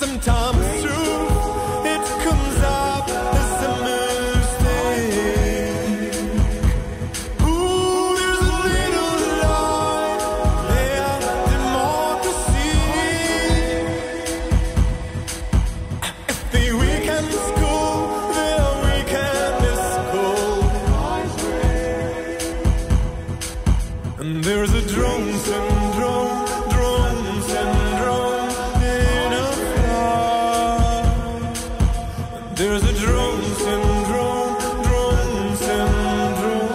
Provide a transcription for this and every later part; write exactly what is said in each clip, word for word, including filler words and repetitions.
Sometimes truth, it comes up as a mistake. Ooh, there's a little light there, democracy. If the weekend school, their weekend is cold. And there's a drone syndrome, drone syndrome. There's a drone syndrome, drone syndrome.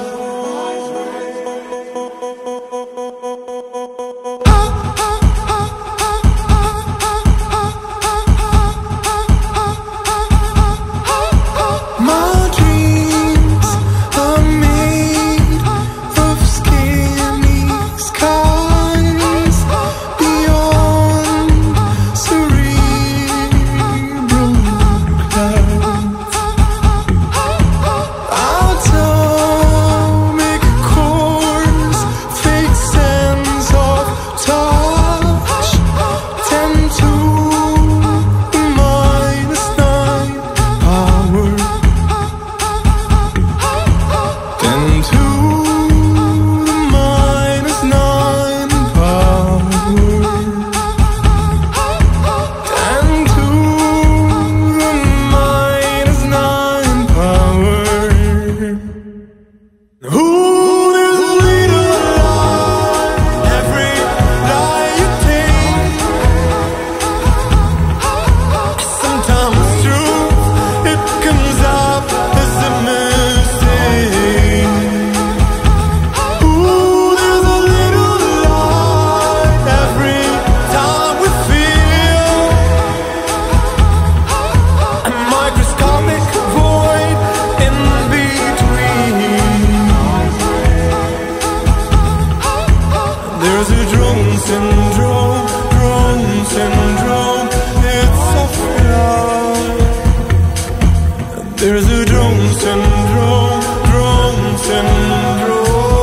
My dreams are made of skinny skies beyond cerebral clouds. Atomic cores, fake sense of touch, ten to the minus nine power, ten to the minus nine power, ten to the minus nine power. Ooh, there's a little lie, every lie you take. Sometimes truth, it comes up as a mistake. Ooh, there's a little lie every time we feel a microscopic void in between. There's a drone syndrome, drone syndrome. It's a fraud. There's a drone syndrome, drone syndrome.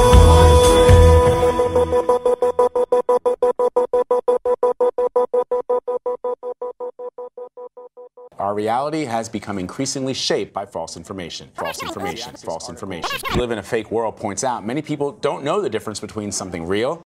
Our reality has become increasingly shaped by false information. False information. False information. We live in a fake world points out many people don't know the difference between something real